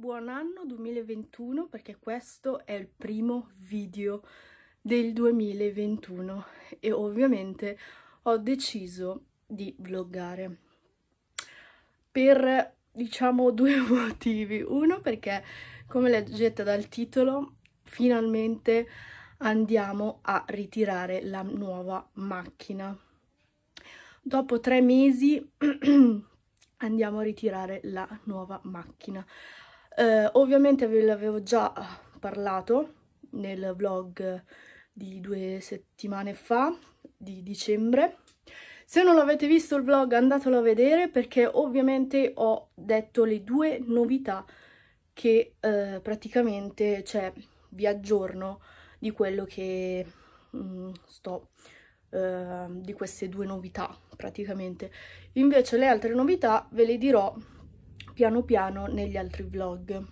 buon anno 2021 perché questo è il primo video del 2021 e ovviamente ho deciso di vloggare per diciamo due motivi. Uno perché, come leggete dal titolo, finalmente andiamo a ritirare la nuova macchina. Dopo 3 mesi andiamo a ritirare la nuova macchina. Ovviamente ve l'avevo già parlato nel vlog di 2 settimane fa, di dicembre. Se non l'avete visto il vlog andatelo a vedere perché ovviamente ho detto le 2 novità che praticamente, cioè, vi aggiorno di quello che di queste 2 novità praticamente. Invece le altre novità ve le dirò piano piano negli altri vlog.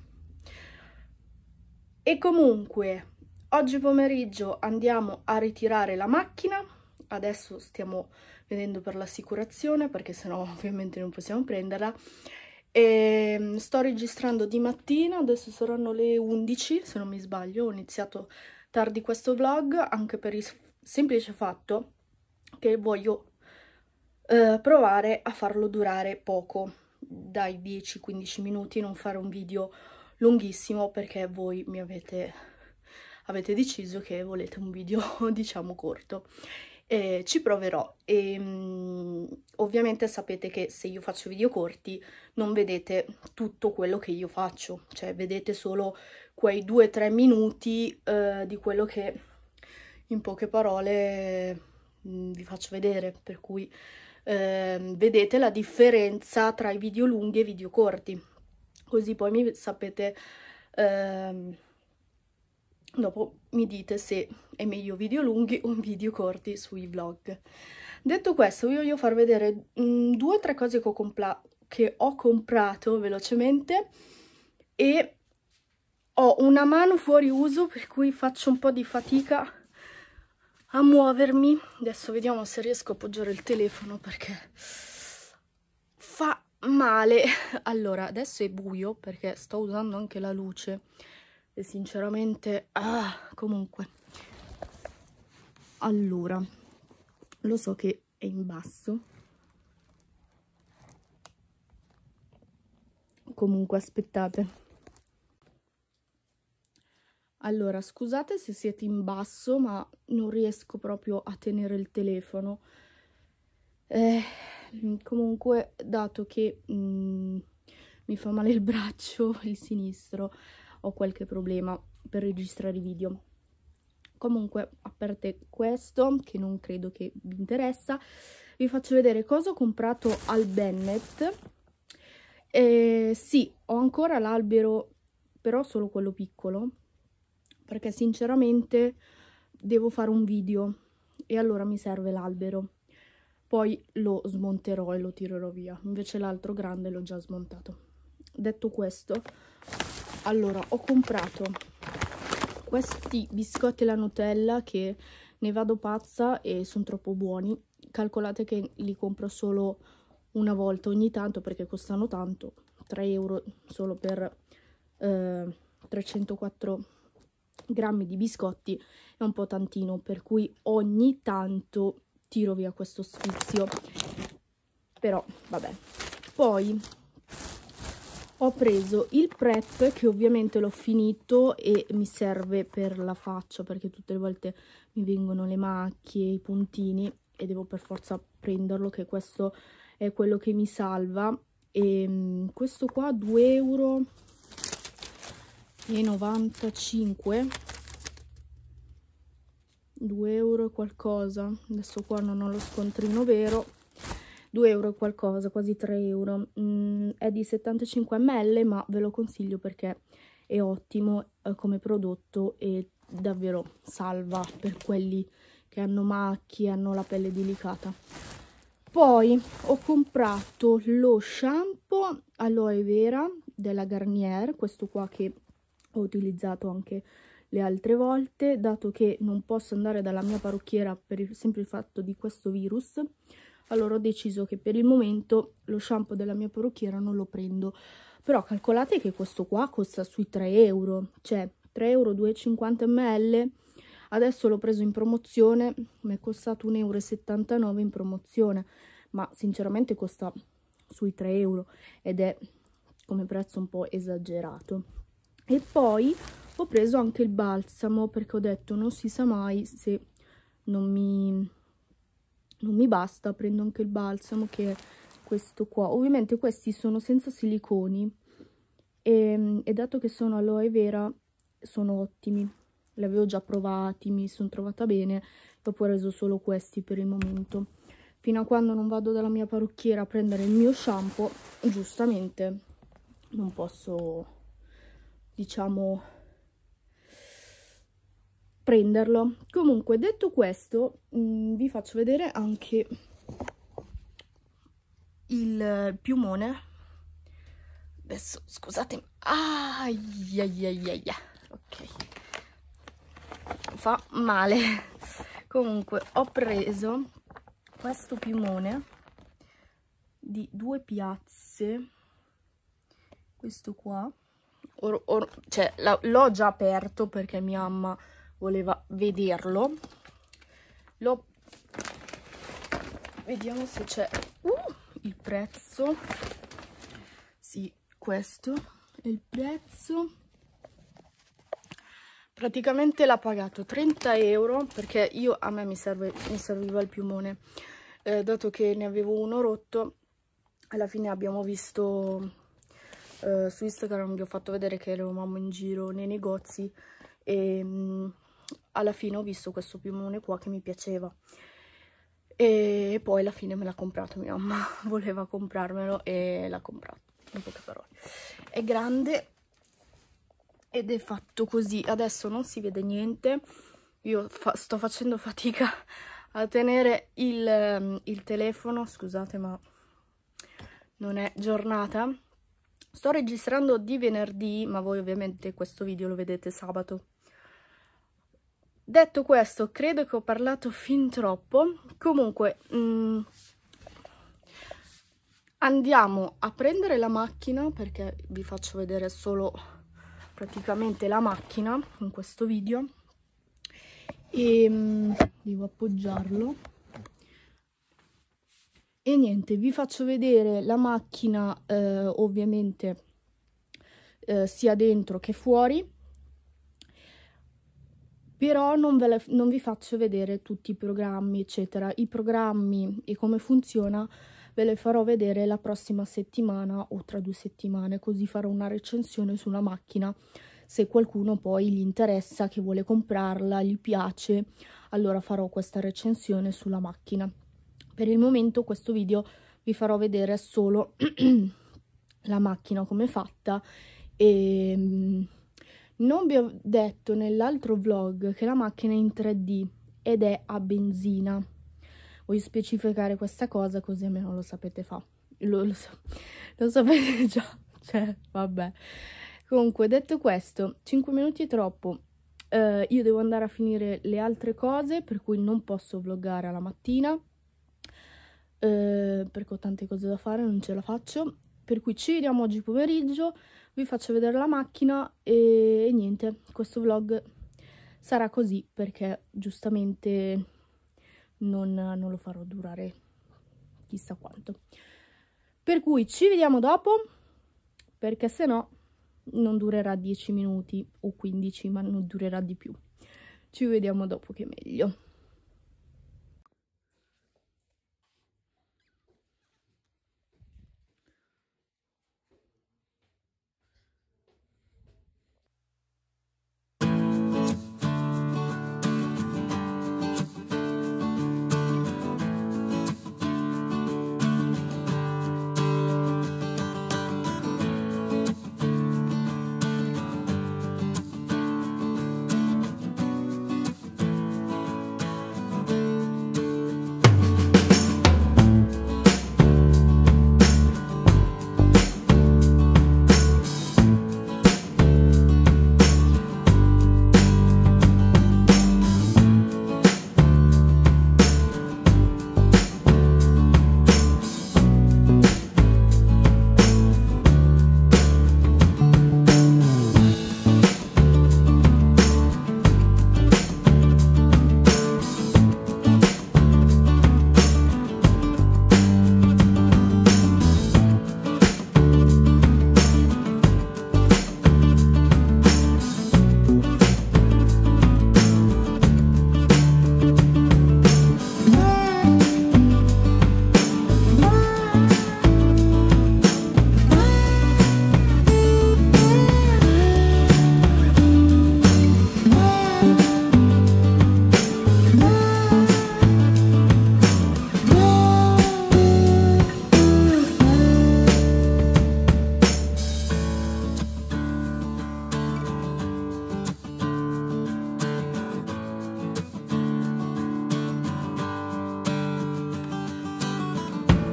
E comunque oggi pomeriggio andiamo a ritirare la macchina. Adesso stiamo vedendo per l'assicurazione perché sennò ovviamente non possiamo prenderla. E sto registrando di mattina, adesso saranno le 11 se non mi sbaglio. Ho iniziato tardi questo vlog anche per il semplice fatto che voglio provare a farlo durare poco, dai 10-15 minuti, non fare un video lunghissimo perché voi mi avete deciso che volete un video diciamo corto. Ci proverò e ovviamente sapete che se io faccio video corti non vedete tutto quello che io faccio, cioè vedete solo quei 2-3 minuti di quello che in poche parole vi faccio vedere, per cui vedete la differenza tra i video lunghi e i video corti, così poi sapete, dopo mi dite se è meglio video lunghi o video corti sui vlog. Detto questo, io voglio far vedere 2 o 3 cose che ho comprato velocemente e ho una mano fuori uso per cui faccio un po' di fatica a muovermi. Adesso vediamo se riesco a appoggiare il telefono perché fa male. Allora, adesso è buio perché sto usando anche la luce e sinceramente comunque, allora lo so che è in basso, comunque aspettate. Allora, scusate se siete in basso, ma non riesco proprio a tenere il telefono. Comunque, dato che mi fa male il braccio, il sinistro, ho qualche problema per registrare i video. Comunque, a parte questo, che non credo che vi interessa, vi faccio vedere cosa ho comprato al Bennett. Sì, ho ancora l'albero, però solo quello piccolo, perché sinceramente devo fare un video e allora mi serve l'albero. Poi lo smonterò e lo tirerò via, invece l'altro grande l'ho già smontato. Detto questo, allora ho comprato questi biscotti alla Nutella che ne vado pazza e sono troppo buoni. Calcolate che li compro solo una volta ogni tanto perché costano tanto, 3 euro solo per 304 grammi di biscotti è un po' tantino, per cui ogni tanto tiro via questo sfizio, però vabbè. Poi ho preso il prep che ovviamente l'ho finito e mi serve per la faccia perché tutte le volte mi vengono le macchie, i puntini e devo per forza prenderlo, che questo è quello che mi salva. E questo qua 2 euro e 95, 2 euro e qualcosa, adesso qua non ho lo scontrino vero, 2 euro e qualcosa, quasi 3 euro. È di 75 ml, ma ve lo consiglio perché è ottimo come prodotto e davvero salva per quelli che hanno macchie, hanno la pelle delicata. Poi ho comprato lo shampoo aloe vera della Garnier, questo qua che ho utilizzato anche le altre volte, dato che non posso andare dalla mia parrucchiera per il semplice fatto di questo virus. Allora ho deciso che per il momento lo shampoo della mia parrucchiera non lo prendo. però calcolate che questo qua costa sui 3 euro, cioè 3 euro 2,50 ml. Adesso l'ho preso in promozione, mi è costato 1,79 euro in promozione, ma sinceramente costa sui 3 euro ed è come prezzo un po' esagerato. E poi ho preso anche il balsamo, perché ho detto non si sa mai, se non mi basta, prendo anche il balsamo, che è questo qua. Ovviamente questi sono senza siliconi e dato che sono aloe vera sono ottimi, li avevo già provati, mi sono trovata bene, dopo ho reso solo questi per il momento. Fino a quando non vado dalla mia parrucchiera a prendere il mio shampoo, giustamente non posso, diciamo, prenderlo. Comunque, detto questo, vi faccio vedere anche il piumone. Adesso scusatemi, ok, fa male. Comunque ho preso questo piumone di 2 piazze, questo qua, cioè l'ho già aperto perché mia mamma voleva vederlo. Vediamo se c'è il prezzo. Sì, questo è il prezzo. Praticamente l'ha pagato 30 euro perché a me mi serviva il piumone, dato che ne avevo uno rotto. Alla fine abbiamo visto su Instagram, vi ho fatto vedere che eravamo in giro nei negozi e alla fine ho visto questo piumone qua che mi piaceva e poi alla fine me l'ha comprato mia mamma. Voleva comprarmelo e l'ha comprato, in poche parole. È grande ed è fatto così. Adesso non si vede niente, io sto facendo fatica a tenere il telefono, scusate ma non è giornata. Sto registrando di venerdì, ma voi ovviamente questo video lo vedete sabato. Detto questo, credo che ho parlato fin troppo. Comunque andiamo a prendere la macchina, perché vi faccio vedere solo praticamente la macchina in questo video, e devo appoggiarlo. E niente, vi faccio vedere la macchina ovviamente sia dentro che fuori, però non vi faccio vedere tutti i programmi eccetera. I programmi e come funziona ve le farò vedere la prossima settimana o tra 2 settimane, così farò una recensione sulla macchina. Se qualcuno poi gli interessa, che vuole comprarla, gli piace, allora farò questa recensione sulla macchina. Per il momento questo video vi farò vedere solo la macchina come è fatta e non vi ho detto nell'altro vlog che la macchina è in 3D ed è a benzina. Voglio specificare questa cosa così almeno lo sapete fare. Lo sapete già, cioè vabbè. Comunque, detto questo, 5 minuti è troppo. Io devo andare a finire le altre cose, per cui non posso vloggare alla mattina, perché ho tante cose da fare, non ce la faccio. Per cui ci vediamo oggi pomeriggio, vi faccio vedere la macchina e niente, questo vlog sarà così perché giustamente non lo farò durare chissà quanto. Per cui ci vediamo dopo, perché se no non durerà 10 minuti o 15, ma non durerà di più. Ci vediamo dopo che è meglio.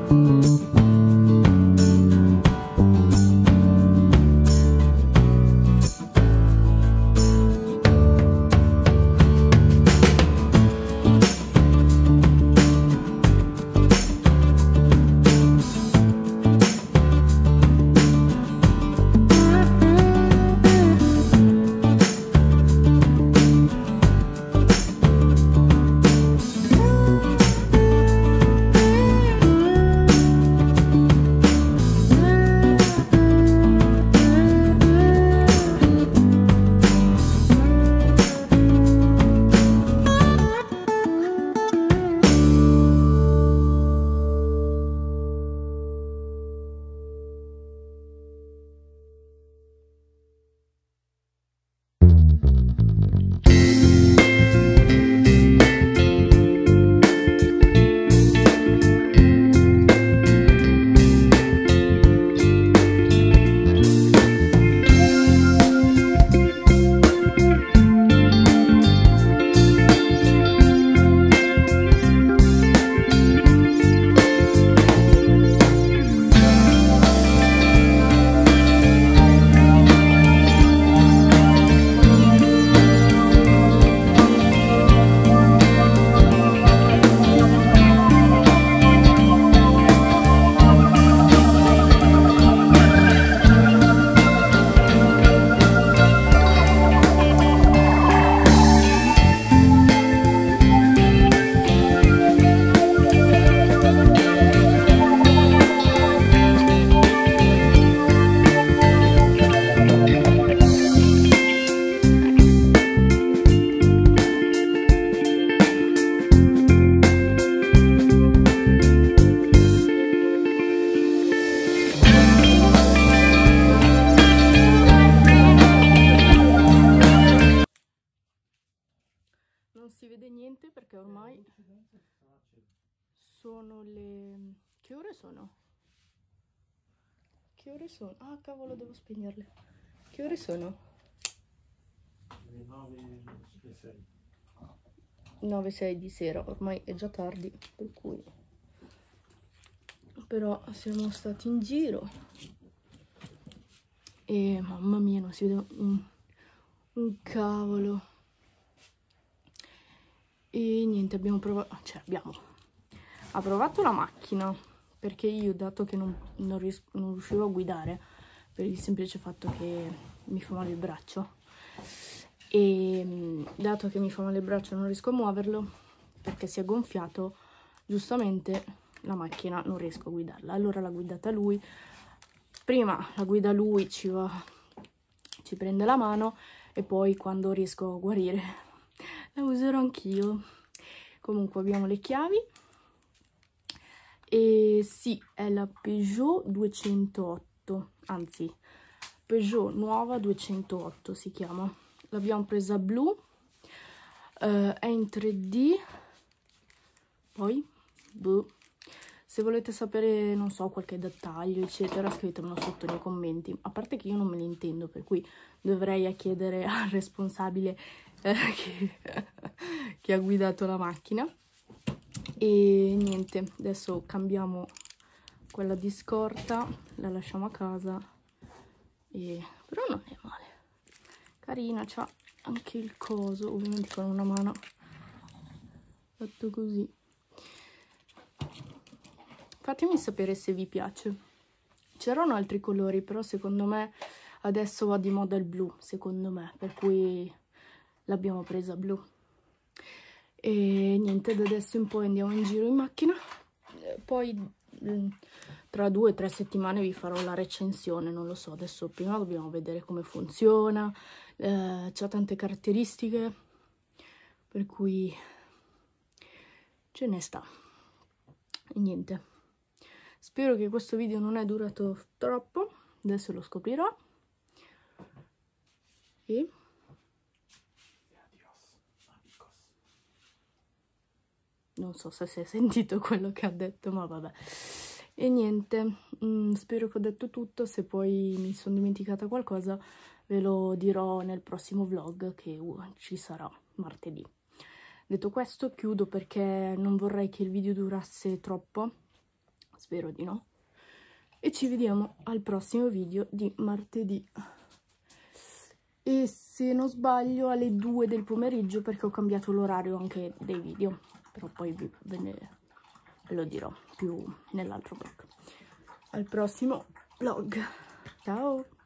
Non si vede niente perché ormai sono le... Che ore sono? Che ore sono? Ah, cavolo, devo spegnerle. Che ore sono? Le 9 e 6. 9-6 di sera, ormai è già tardi, per cui... Però siamo stati in giro e mamma mia, non si vede un cavolo. E niente, abbiamo provato, ha provato la macchina, perché io, dato che non riuscivo a guidare, per il semplice fatto che mi fa male il braccio, e dato che mi fa male il braccio non riesco a muoverlo, perché si è gonfiato, giustamente la macchina non riesco a guidarla. Allora l'ha guidata lui, prima la guida lui, ci prende la mano, e poi quando riesco a guarire la userò anch'io. Comunque abbiamo le chiavi e sì, è la Peugeot 208, anzi Peugeot nuova 208 si chiama. L'abbiamo presa blu, è in 3D, poi boh. Se volete sapere, non so, qualche dettaglio eccetera, scrivetemelo sotto nei commenti. A parte che io non me ne intendo, per cui dovrei chiedere al responsabile che ha guidato la macchina. E niente, adesso cambiamo quella di scorta, la lasciamo a casa, però non è male, carina, c'ha anche il coso, ovviamente con una mano, fatto così. Fatemi sapere se vi piace. C'erano altri colori, però secondo me adesso va di moda il blu, secondo me, per cui l'abbiamo presa blu. E niente, da adesso in poi andiamo in giro in macchina, poi tra 2 o 3 settimane vi farò la recensione, non lo so, adesso prima dobbiamo vedere come funziona, c'ha tante caratteristiche, per cui ce ne sta. E niente, spero che questo video non è durato troppo, adesso lo scoprirò. E non so se si è sentito quello che ha detto, ma vabbè. E niente, spero che ho detto tutto. Se poi mi sono dimenticata qualcosa ve lo dirò nel prossimo vlog che ci sarà martedì. Detto questo chiudo perché non vorrei che il video durasse troppo. spero di no, e ci vediamo al prossimo video di martedì, e se non sbaglio alle 2 del pomeriggio, perché ho cambiato l'orario anche dei video, però poi ve lo dirò più nell'altro vlog. Al prossimo vlog, ciao!